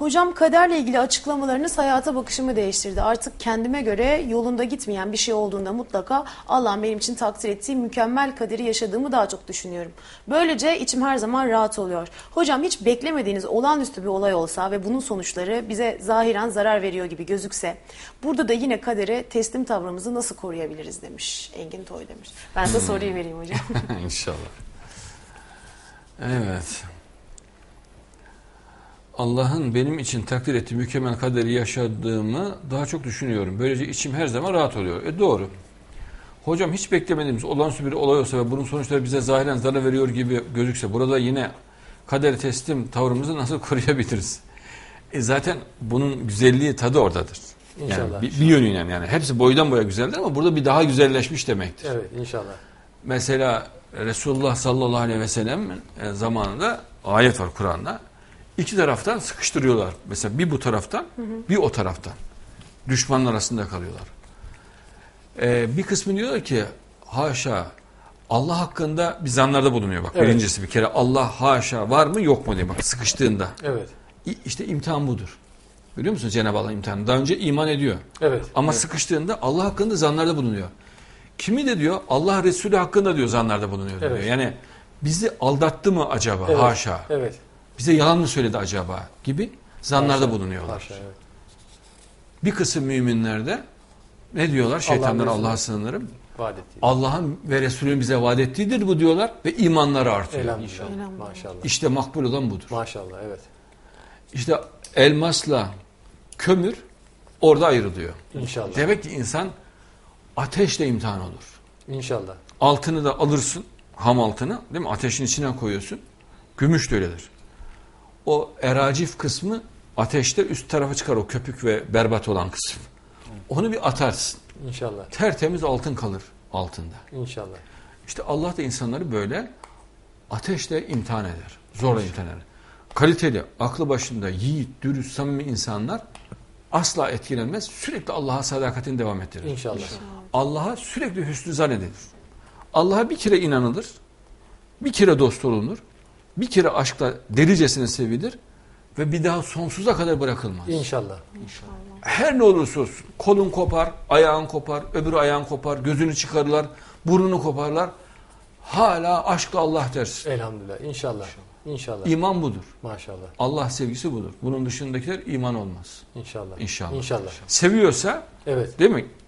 Hocam kaderle ilgili açıklamalarınız hayata bakışımı değiştirdi. Artık kendime göre yolunda gitmeyen bir şey olduğunda mutlaka Allah'ın benim için takdir ettiği mükemmel kaderi yaşadığımı daha çok düşünüyorum. Böylece içim her zaman rahat oluyor. Hocam hiç beklemediğiniz olağanüstü bir olay olsa ve bunun sonuçları bize zahiren zarar veriyor gibi gözükse burada da yine kadere teslim tavrımızı nasıl koruyabiliriz demiş Engin Toy demiş. Ben size soruyu vereyim hocam. İnşallah. Evet. Allah'ın benim için takdir ettiği mükemmel kaderi yaşadığımı daha çok düşünüyorum. Böylece içim her zaman rahat oluyor. Doğru. Hocam hiç beklemediğimiz olağanüstü bir olay olsa ve bunun sonuçları bize zahiren zarar veriyor gibi gözükse burada yine kadere teslim tavrımızı nasıl koruyabiliriz? Zaten bunun güzelliği tadı oradadır. İnşallah. Yani bir yönüyle yani. Hepsi boydan boya güzeldir ama burada bir daha güzelleşmiş demektir. Evet inşallah. Mesela Resulullah sallallahu aleyhi ve sellem zamanında ayet var Kur'an'da. İki taraftan sıkıştırıyorlar. Mesela bir bu taraftan, bir o taraftan. Düşmanlar arasında kalıyorlar. Bir kısmı diyorlar ki haşa Allah hakkında bir zanlarda bulunuyor. Bak birincisi bir kere Allah haşa var mı yok mu diye bak sıkıştığında. Evet. İşte imtihan budur. Biliyor musun Cenab-ı Allah imtihanı? Daha önce iman ediyor. Evet. Ama sıkıştığında Allah hakkında zanlarda bulunuyor. Kimi de diyor Allah Resulü hakkında diyor zanlarda bulunuyor diyor. Evet. Yani bizi aldattı mı acaba? Evet. Haşa. Evet. Bize yalan mı söyledi acaba? Gibi zanlarda bulunuyorlar. Haşa, evet. Bir kısım müminler de ne diyorlar? Şeytanlar Allah'a sığınırım. Allah'ın ve Resulünün bize vaat ettiğidir bu diyorlar ve imanları artıyor. Elhamdülillah. Maşallah. İşte makbul olan budur. Maşallah evet. İşte elmasla kömür orada ayrılıyor. İnşallah. Demek ki insan ateşle imtihan olur. İnşallah. Altını da alırsın, ham altını, değil mi? Ateşin içine koyuyorsun. Gümüş de öyledir. O eracif kısmı ateşte üst tarafa çıkar, o köpük ve berbat olan kısım. Onu bir atarsın. İnşallah. Tertemiz altın kalır altında. İnşallah. İşte Allah da insanları böyle ateşle imtihan eder. Zorla imtihan eder. Kaliteli, aklı başında, yiğit, dürüst, samimi insanlar asla etkilenmez. Sürekli Allah'a sadakatini devam ettirir. İnşallah. Allah'a sürekli hüsnü zannedilir. Allah'a bir kere inanılır. Bir kere dost olunur. Bir kere aşkla delicesine sevilir. Ve bir daha sonsuza kadar bırakılmaz. İnşallah. Her ne olursa olsun. Kolun kopar, ayağın kopar, öbürü ayağın kopar, gözünü çıkarırlar, burnunu koparlar. Hala aşkla Allah dersin. Elhamdülillah. İnşallah. İnşallah. İman budur. Maşallah. Allah sevgisi budur. Bunun dışındakiler iman olmaz. İnşallah. İnşallah. İnşallah. Seviyorsa evet. değil mi?